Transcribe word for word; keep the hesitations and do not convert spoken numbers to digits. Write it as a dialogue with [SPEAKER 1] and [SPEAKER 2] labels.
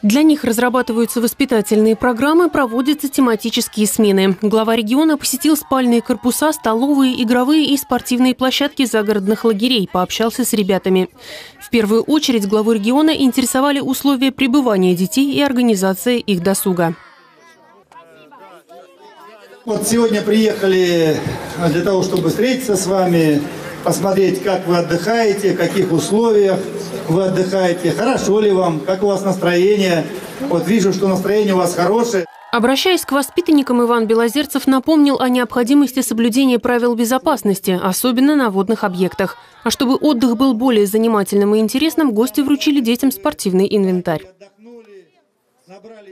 [SPEAKER 1] Для них разрабатываются воспитательные программы, проводятся тематические смены. Глава региона посетил спальные корпуса, столовые, игровые и спортивные площадки загородных лагерей, пообщался с ребятами. В первую очередь главу региона интересовали условия пребывания детей и организация их досуга.
[SPEAKER 2] Вот сегодня приехали для того, чтобы встретиться с вами, посмотреть, как вы отдыхаете, в каких условиях вы отдыхаете, хорошо ли вам, как у вас настроение. Вот вижу, что настроение у вас хорошее.
[SPEAKER 1] Обращаясь к воспитанникам, Иван Белозерцев напомнил о необходимости соблюдения правил безопасности, особенно на водных объектах. А чтобы отдых был более занимательным и интересным, гости вручили детям спортивный инвентарь.